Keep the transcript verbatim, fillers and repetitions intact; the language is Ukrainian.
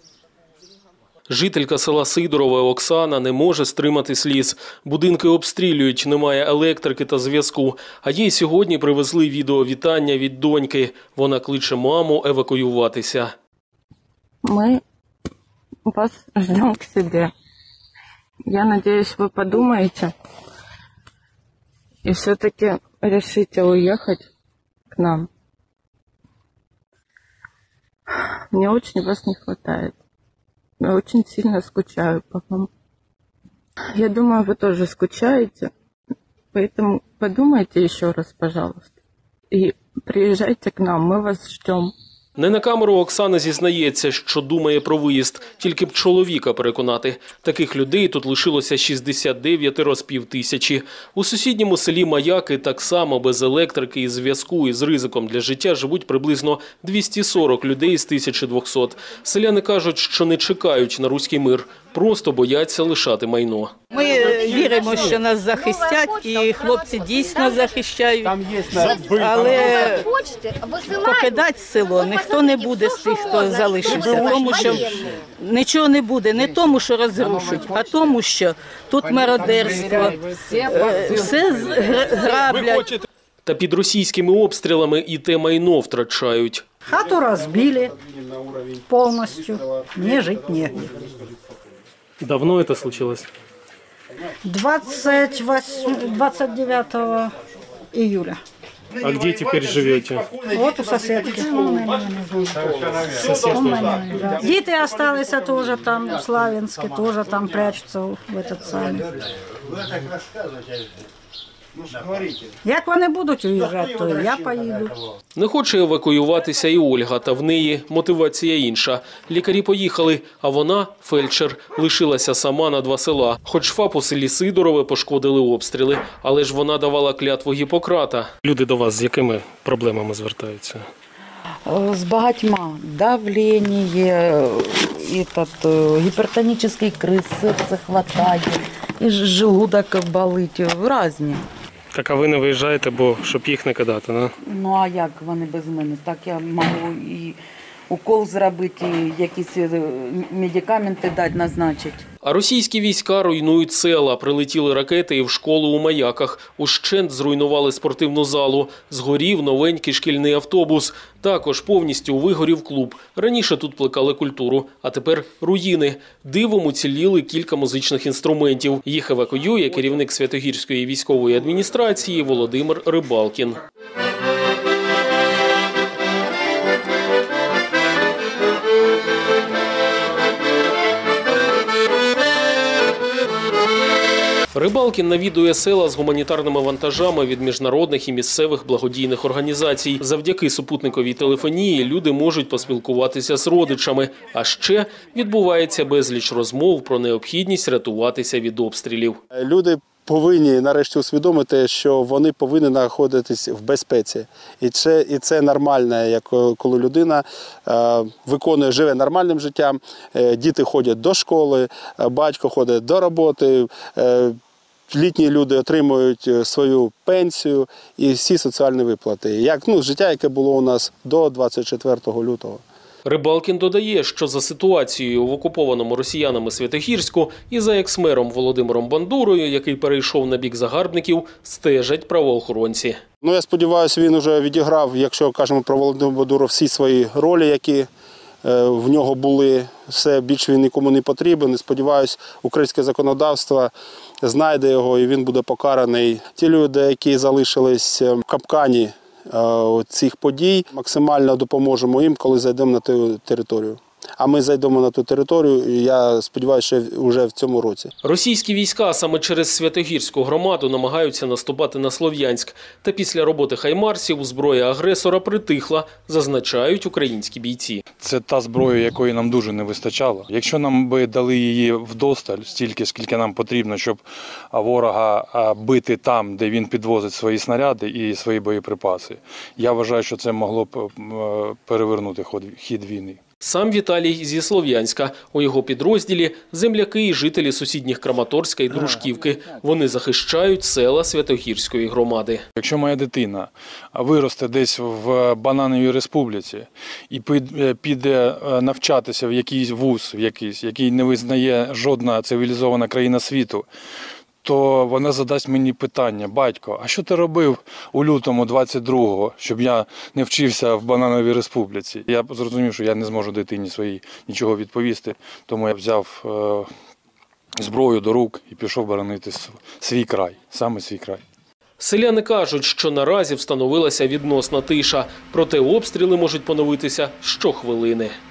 Жителька села Сидорове Оксана не може стримати сліз. Будинки обстрілюють, немає електрики та зв'язку. А їй сьогодні привезли відеовітання від доньки. Вона кличе маму евакуюватися. Ми вас ждемо к себе. Я надеюсь, вы подумаете и все-таки решите уехать к нам. Мне очень вас не хватает. Я очень сильно скучаю по вам. Я думаю, вы тоже скучаете. Поэтому подумайте еще раз, пожалуйста. И приезжайте к нам, мы вас ждем. Не на камеру Оксана зізнається, що думає про виїзд, тільки б чоловіка переконати. Таких людей тут лишилося шістдесят дев'ять з півтисячі. У сусідньому селі Маяки так само без електрики і зв'язку із ризиком для життя живуть приблизно двісті сорок людей з тисячі двохсот. Селяни кажуть, що не чекають на руський мир, просто бояться лишати майно. Ми віримо, що нас захистять, і хлопці дійсно захищають, але покидати село ніхто не буде з тих, хто залишився, тому що нічого не буде, не тому, що розрушать, а тому, що тут мародерство, все граблять. Та під російськими обстрілами і те майно втрачають. Хату розбили повністю, мені жити негде. Давно це случилось? двадцать девятого июля. А где теперь живете? Вот у соседки. Дети остались тоже там, в Славянске, тоже там прячутся в этот самый. Як вони будуть уїжджати, то я поїду. Не хоче евакуюватися і Ольга, та в неї мотивація інша. Лікарі поїхали, а вона, фельдшер, лишилася сама на два села. Хоч ФАП у селі Сидорове пошкодили обстріли, але ж вона давала клятву Гіппократа. Люди до вас з якими проблемами звертаються? С багатьма. Давление, этот, гипертонический криз, серце хватає, і желудок болить, різні. Так, а ви не виїжджаєте, бо щоб їх не кидати, не? Ну, а як вони без мене? Так я можу і укол зробити, і якісь медикаменти дати, назначити. А російські війська руйнують села, прилетіли ракети і в школу у Маяках. Ущент зруйнували спортивну залу. Згорів новенький шкільний автобус. Також повністю вигорів клуб. Раніше тут плекали культуру, а тепер руїни. Дивом уціліли кілька музичних інструментів. Їх евакуює керівник Святогірської військової адміністрації Володимир Рибалкін. Рибалкін навідує села з гуманітарними вантажами від міжнародних і місцевих благодійних організацій. Завдяки супутниковій телефонії люди можуть поспілкуватися з родичами. А ще відбувається безліч розмов про необхідність рятуватися від обстрілів. Люди повинні нарешті усвідомити, що вони повинні знаходитись в безпеці. І це, і це нормально, як коли людина е, виконує, живе нормальним життям, е, діти ходять до школи, е, батько ходить до роботи, е, літні люди отримують свою пенсію і всі соціальні виплати. Як, ну, життя, яке було у нас до двадцять четвертого лютого. Рибалкін додає, що за ситуацією в окупованому росіянами Святогірську і за екс-мером Володимиром Бандурою, який перейшов на бік загарбників, стежать правоохоронці. Ну, я сподіваюся, він вже відіграв, якщо кажемо про Володимира Бандуру, всі свої ролі, які в нього були. Все, більше він нікому не потрібен. Сподіваюся, українське законодавство знайде його і він буде покараний. Ті люди, які залишились в капкані цих подій, максимально допоможемо їм, коли зайдемо на ту територію. А ми зайдемо на ту територію, і я сподіваюся, що вже в цьому році. Російські війська саме через Святогірську громаду намагаються наступати на Слов'янськ. Та після роботи хаймарсів зброя агресора притихла, зазначають українські бійці. Це та зброя, якої нам дуже не вистачало. Якщо нам би дали її вдосталь, стільки, скільки нам потрібно, щоб ворога бити там, де він підвозить свої снаряди і свої боєприпаси, я вважаю, що це могло б перевернути хід війни. Сам Віталій зі Слов'янська. У його підрозділі – земляки і жителі сусідніх Краматорська і Дружківки. Вони захищають села Святогірської громади. Якщо моя дитина виросте десь в Банановій Республіці і піде навчатися в якийсь вуз, в якийсь, який не визнає жодна цивілізована країна світу, то вона задасть мені питання: батько, а що ти робив у лютому двадцять другого, щоб я не вчився в Банановій Республіці? Я зрозумів, що я не зможу дитині своїй нічого відповісти, тому я взяв е, зброю до рук і пішов боронити свій край, саме свій край. Селяни кажуть, що наразі встановилася відносна тиша, проте обстріли можуть поновитися щохвилини.